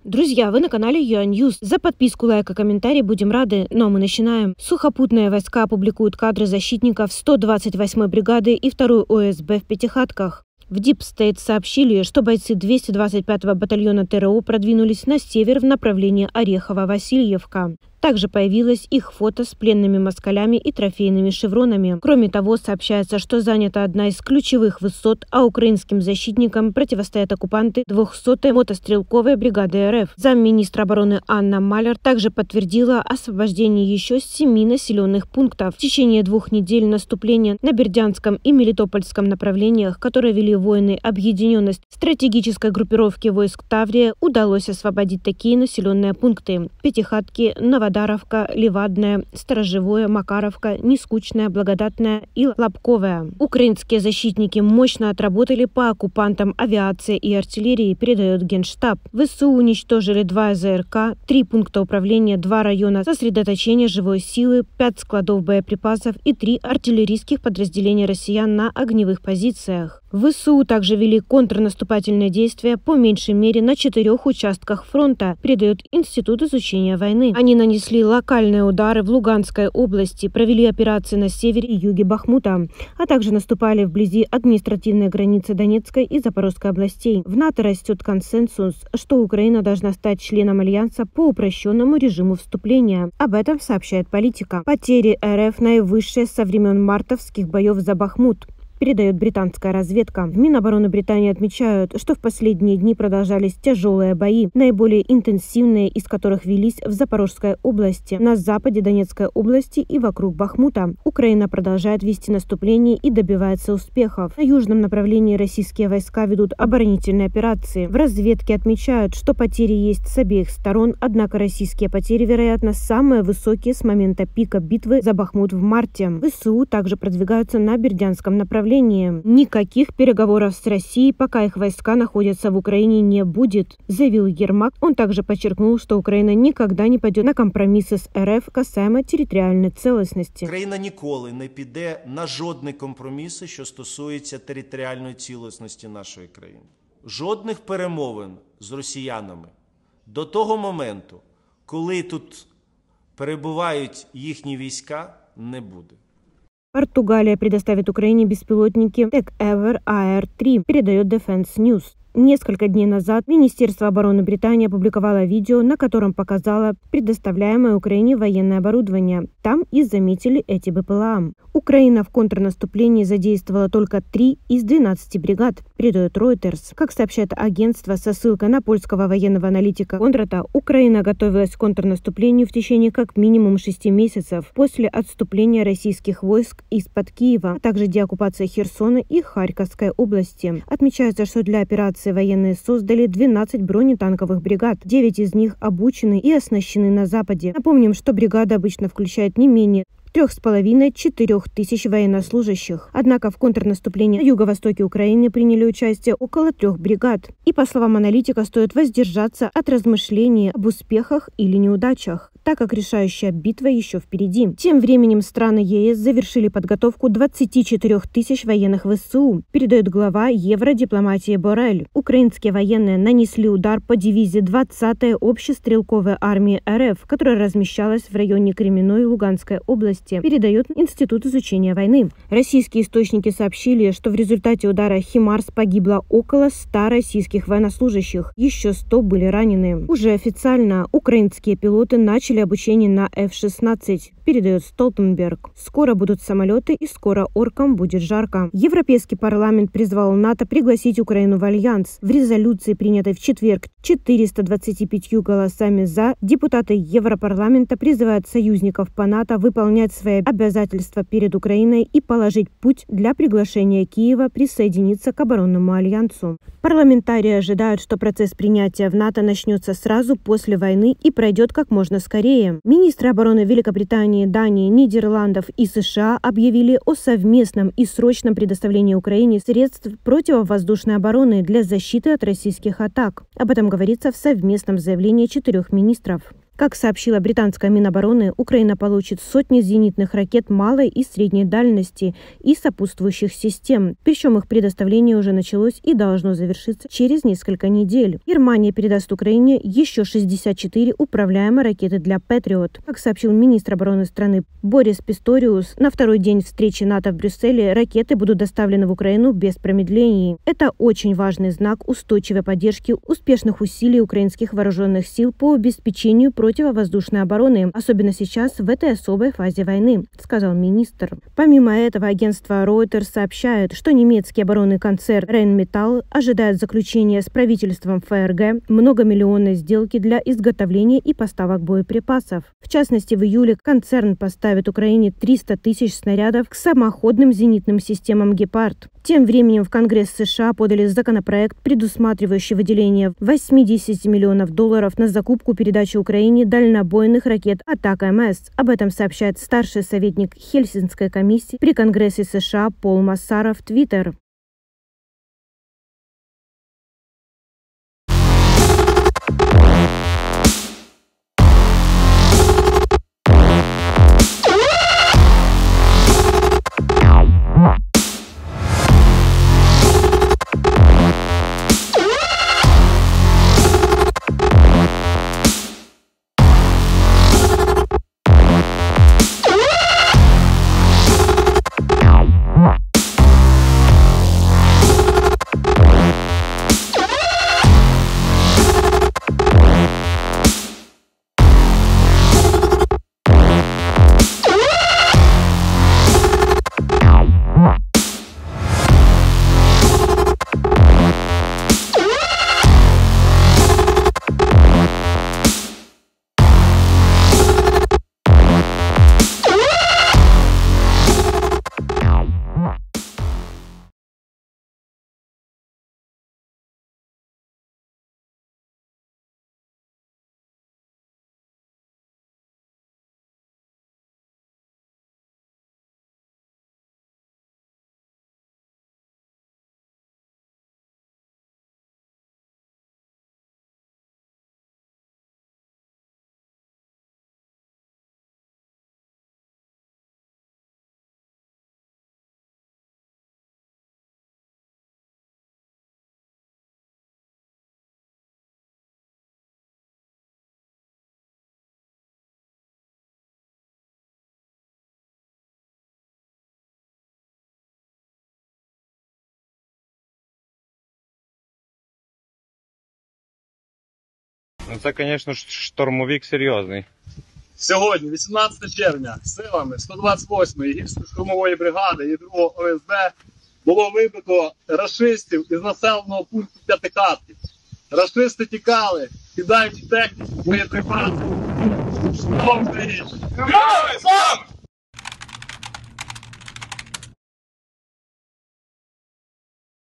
Друзья, вы на канале ЮАНьюз. За подписку, лайк и комментарий будем рады, но мы начинаем. Сухопутные войска публикуют кадры защитников 128-й бригады и 2-й ОСБ в Пятихатках. В Deep State сообщили, что бойцы 225-го батальона ТРО продвинулись на север в направлении Орехово-Васильевка. Также появилось их фото с пленными москалями и трофейными шевронами. Кроме того, сообщается, что занята одна из ключевых высот, а украинским защитникам противостоят оккупанты 200-й мотострелковой бригады РФ. Замминистра обороны Анна Малер также подтвердила освобождение еще 7 населенных пунктов. В течение 2 недель наступления на Бердянском и Мелитопольском направлениях, которые вели воины Объединенной стратегической группировки войск Таврия, удалось освободить такие населенные пункты: Пятихатки, Новодаровка, Левадная, Сторожевое, Макаровка, Нескучная, Благодатная и Лобковая. Украинские защитники мощно отработали по оккупантам авиации и артиллерии, передает Генштаб. ВСУ уничтожили 2 ЗРК, 3 пункта управления, 2 района сосредоточения живой силы, 5 складов боеприпасов и 3 артиллерийских подразделения россиян на огневых позициях. ВСУ также вели контрнаступательные действия по меньшей мере на 4 участках фронта, передает Институт изучения войны. Они нанесли локальные удары в Луганской области, провели операции на севере и юге Бахмута, а также наступали вблизи административной границы Донецкой и Запорожской областей. В НАТО растет консенсус, что Украина должна стать членом Альянса по упрощенному режиму вступления. Об этом сообщает Политика. Потери РФ наивысшие со времен мартовских боев за Бахмут, передает британская разведка. В Минобороны Британии отмечают, что в последние дни продолжались тяжелые бои, наиболее интенсивные из которых велись в Запорожской области, на западе Донецкой области и вокруг Бахмута. Украина продолжает вести наступление и добивается успехов. На южном направлении российские войска ведут оборонительные операции. В разведке отмечают, что потери есть с обеих сторон, однако российские потери, вероятно, самые высокие с момента пика битвы за Бахмут в марте. ВСУ также продвигаются на Бердянском направлении. Никаких переговоров с Россией, пока их войска находятся в Украине, не будет, заявил Ермак. Он также подчеркнул, что Украина никогда не пойдет на компромиссы с РФ касаемо територіальної цілісності. Україна ніколи не піде на жодні компроміси, що стосуються територіальної цілісності нашої країни. Жодних перемовин з росіянами до того моменту, коли тут перебувають їхні війська, не буде. Португалия предоставит Украине беспилотники TechEver AR-3, передает Defense News. Несколько дней назад Министерство обороны Британии опубликовало видео, на котором показало предоставляемое Украине военное оборудование. Там и заметили эти БПЛА. Украина в контрнаступлении задействовала только 3 из 12 бригад, передает Reuters. Как сообщает агентство со ссылкой на польского военного аналитика Кондрата, Украина готовилась к контрнаступлению в течение как минимум 6 месяцев после отступления российских войск из-под Киева, а также деоккупации Херсона и Харьковской области. Отмечается, что для операции военные создали 12 бронетанковых бригад. 9 из них обучены и оснащены на Западе. Напомним, что бригада обычно включает не менее 3,5–4 тысяч военнослужащих. Однако в контрнаступлении на юго-востоке Украины приняли участие около 3 бригад. И, по словам аналитика, стоит воздержаться от размышлений об успехах или неудачах, так как решающая битва еще впереди. Тем временем страны ЕС завершили подготовку 24 тысяч военных ВСУ, передает глава евродипломатии Боррель. Украинские военные нанесли удар по дивизии 20-й общестрелковой армии РФ, которая размещалась в районе Кременной Луганской области, передает Институт изучения войны. Российские источники сообщили, что в результате удара «Химарс» погибло около 100 российских военнослужащих, еще 100 были ранены. Уже официально украинские пилоты начали обучение на F-16, передает Столтенберг. Скоро будут самолеты и скоро оркам будет жарко. Европейский парламент призвал НАТО пригласить Украину в Альянс. В резолюции, принятой в четверг 425 голосами «за», депутаты Европарламента призывают союзников по НАТО выполнять свои обязательства перед Украиной и положить путь для приглашения Киева присоединиться к оборонному альянсу. Парламентарии ожидают, что процесс принятия в НАТО начнется сразу после войны и пройдет как можно скорее. Министры обороны Великобритании, Дании, Нидерландов и США объявили о совместном и срочном предоставлении Украине средств противовоздушной обороны для защиты от российских атак. Об этом говорится в совместном заявлении 4 министров. Как сообщила британская Минобороны, Украина получит сотни зенитных ракет малой и средней дальности и сопутствующих систем. Причем их предоставление уже началось и должно завершиться через несколько недель. Германия передаст Украине еще 64 управляемые ракеты для Патриот. Как сообщил министр обороны страны Борис Писториус, на второй день встречи НАТО в Брюсселе ракеты будут доставлены в Украину без промедлений. Это очень важный знак устойчивой поддержки успешных усилий украинских вооруженных сил по обеспечению противовоздушной обороны, особенно сейчас в этой особой фазе войны, сказал министр. Помимо этого, агентство Reuters сообщает, что немецкий оборонный концерн Rheinmetall ожидает заключения с правительством ФРГ многомиллионной сделки для изготовления и поставок боеприпасов. В частности, в июле концерн поставит Украине 300 тысяч снарядов к самоходным зенитным системам «Гепард». Тем временем в Конгресс США подали законопроект, предусматривающий выделение $80 миллионов на закупку передачи Украине дальнобойных ракет «Атака-МС». Об этом сообщает старший советник Хельсинкской комиссии при Конгрессе США Пол Массара в Твиттер. Ну це, звісно, штурмовик серйозний. Сьогодні, 18 червня, силами 128-ї гірсько-штурмової бригади і 2-го ОСБ було вибито рашистів із населеного пункту П'ятихатки. Рашисти тікали, кидаючи техніку, боєприпаси. Слава Україні!